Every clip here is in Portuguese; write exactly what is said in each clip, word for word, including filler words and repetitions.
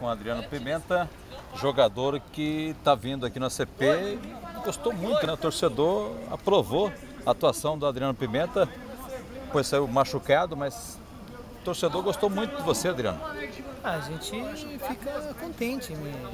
com o Adriano Pimenta, jogador que está vindo aqui na C P, gostou muito, né? O torcedor aprovou a atuação do Adriano Pimenta, depois saiu machucado, mas o torcedor gostou muito de você, Adriano. Ah, a gente fica contente, né?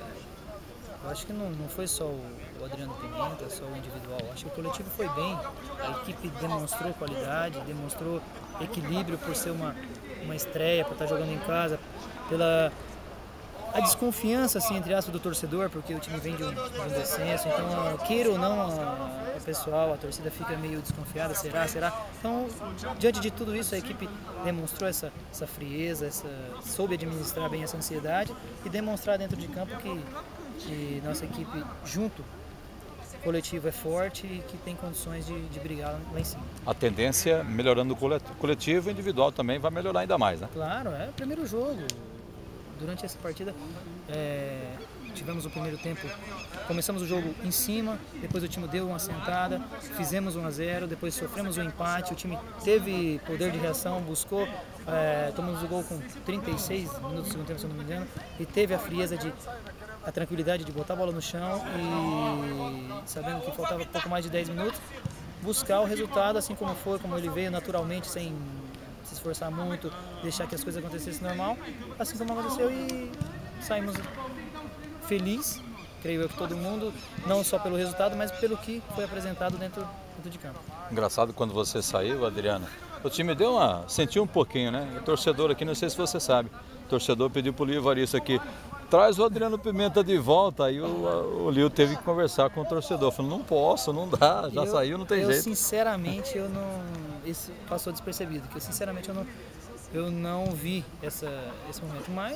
Eu acho que não, não foi só o, o Adriano Pimenta, só o individual. Acho que o coletivo foi bem, a equipe demonstrou qualidade, demonstrou equilíbrio por ser uma, uma estreia, por estar jogando em casa, pela a desconfiança, assim, entre aspas, do torcedor, porque o time vem de um, de um descenso, então, queira ou não, a, a pessoal, a torcida fica meio desconfiada, será, será? Então, diante de tudo isso, a equipe demonstrou essa, essa frieza, essa, soube administrar bem essa ansiedade e demonstrar dentro de campo que, que nossa equipe, junto, coletivo é forte e que tem condições de, de brigar lá em cima. A tendência, melhorando o coletivo, o individual também vai melhorar ainda mais, né? Claro, é o primeiro jogo. Durante essa partida, é, tivemos o primeiro tempo, começamos o jogo em cima, depois o time deu uma sentada, fizemos um a zero, depois sofremos um empate, o time teve poder de reação, buscou, é, tomamos o gol com trinta e seis minutos do segundo tempo, se não me engano, e teve a frieza de a tranquilidade de botar a bola no chão e, sabendo que faltava pouco mais de dez minutos, buscar o resultado assim como foi, como ele veio naturalmente, sem se esforçar muito, deixar que as coisas acontecessem normal, assim como aconteceu, e saímos felizes, creio eu que todo mundo, não só pelo resultado, mas pelo que foi apresentado dentro, dentro de campo. Engraçado, quando você saiu, Adriano, o time deu uma, sentiu um pouquinho, né? O torcedor aqui, não sei se você sabe, o torcedor pediu pro Lio Evaristo aqui, traz o Adriano Pimenta de volta, aí o, o Lio teve que conversar com o torcedor, falou, não posso, não dá, já eu, saiu, não tem eu, jeito. Eu sinceramente, eu não, isso passou despercebido, que eu sinceramente eu não, eu não vi essa, esse momento, mas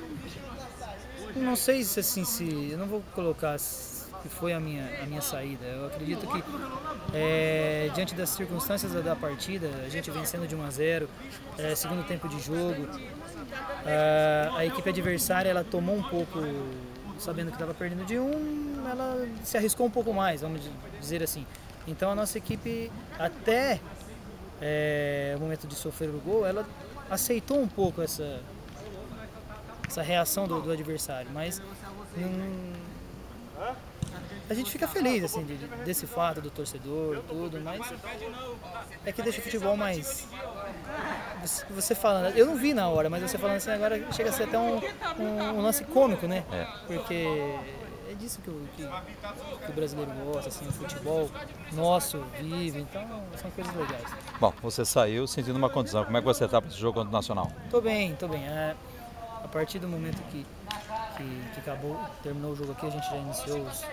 não sei se assim, se, eu não vou colocar que foi a minha, a minha saída, eu acredito que é, diante das circunstâncias da partida, a gente vencendo de um a zero, é, segundo tempo de jogo, a, a equipe adversária ela tomou um pouco, sabendo que estava perdendo de um, ela se arriscou um pouco mais, vamos dizer assim. Então a nossa equipe, até é, o momento de sofrer o gol, ela aceitou um pouco essa, essa reação do, do adversário, mas hum, a gente fica feliz assim, de, desse fato do torcedor, tudo, mas é que deixa o futebol mais... Você falando, eu não vi na hora, mas você falando assim agora chega a ser até um, um, um lance cômico, né? É. Porque é disso que o, que, que o brasileiro gosta, assim, o futebol nosso vive, então são coisas legais. Bom, você saiu sentindo uma condição, como é que você está para esse jogo contra o Nacional? Tô bem, tô bem. É, a partir do momento que, que, que acabou, terminou o jogo aqui, a gente já iniciou os,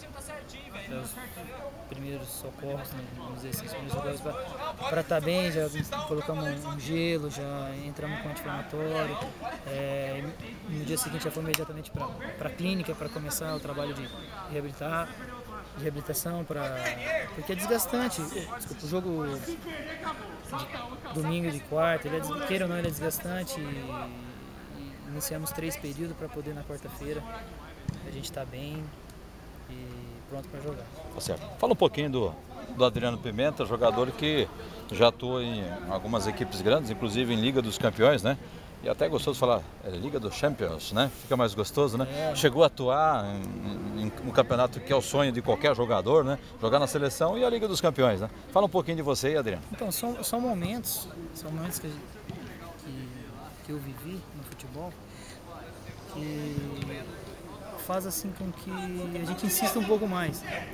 os primeiros socorros, né, vamos dizer assim, os primeiros socorros para estar tá bem, já colocamos um gelo, já entramos com anti-inflamatório, é, no dia seguinte já fomos imediatamente para a clínica para começar o trabalho de reabilitar, de reabilitação, pra, porque é desgastante, desculpa, o jogo de domingo e de quarta, ele é, queira ou não, ele é desgastante e, e iniciamos três períodos para poder na quarta-feira a gente estar tá bem e pronto para jogar. Tá certo. Fala um pouquinho do, do Adriano Pimenta, jogador que já atua em algumas equipes grandes, inclusive em Liga dos Campeões, né? E até é gostoso falar, é Liga dos Champions, né? Fica mais gostoso, né? É. Chegou a atuar em, em um campeonato que é o sonho de qualquer jogador, né? Jogar na seleção e a Liga dos Campeões, né? Fala um pouquinho de você aí, Adriano. Então, são, são momentos, são momentos que, que, que eu vivi no futebol que faz assim com que a gente insista um pouco mais. É,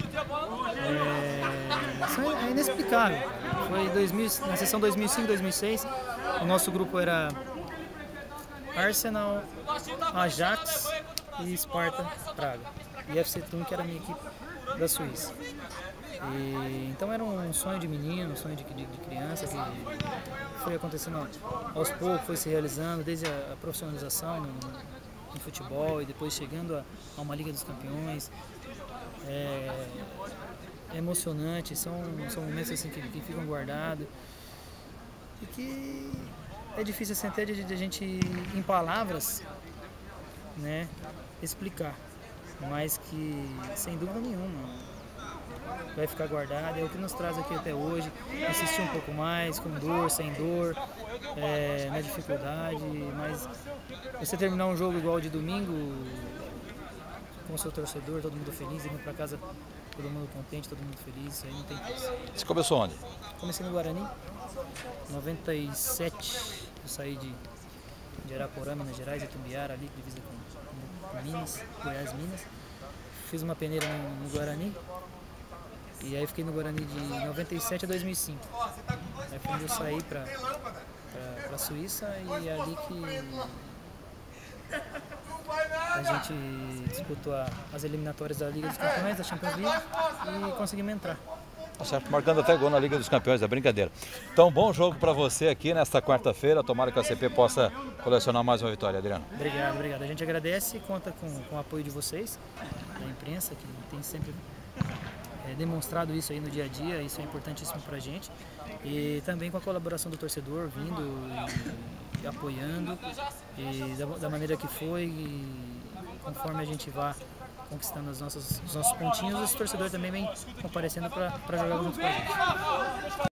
é inexplicável. Foi dois mil, na sessão dois mil e cinco, dois mil e seis, o nosso grupo era Arsenal, Ajax e Sparta Praga. E F C Thun, que era a minha equipe da Suíça. E, então era um sonho de menino, um sonho de, de, de criança que foi acontecendo aos poucos, foi se realizando, desde a, a profissionalização no, no futebol e depois chegando a, a uma Liga dos Campeões. É, é emocionante, são, são momentos assim que, que ficam guardados e que é difícil assim, até de, de a gente, em palavras, né, explicar, mas que sem dúvida nenhuma vai ficar guardado, é o que nos traz aqui até hoje, insistir um pouco mais, com dor, sem dor, é, na dificuldade, mas você terminar um jogo igual de domingo, com o seu torcedor, todo mundo feliz, indo para casa, todo mundo contente, todo mundo feliz, isso aí não tem preço. Você começou onde? Comecei no Guarani, em noventa e sete, eu saí de, de Araporã, Minas Gerais, Itumbiara, ali, divisa com, com Minas, Goiás, Minas. Fiz uma peneira no, no Guarani, e aí fiquei no Guarani de noventa e sete a dois mil e cinco. Aí foi onde eu saí para a Suíça e é ali que a gente disputou a, as eliminatórias da Liga dos Campeões, da Champions League, e conseguimos entrar. Tá certo, marcando até gol na Liga dos Campeões, é brincadeira. Então, bom jogo para você aqui nesta quarta-feira. Tomara que a C P possa colecionar mais uma vitória, Adriano. Obrigado, obrigado. A gente agradece e conta com, com o apoio de vocês, da imprensa, que tem sempre é, demonstrado isso aí no dia a dia. Isso é importantíssimo para a gente. E também com a colaboração do torcedor vindo e, e apoiando, e da, da maneira que foi, e conforme a gente vá conquistando os nossos, os nossos pontinhos, os torcedores também vêm comparecendo para jogar junto com a gente.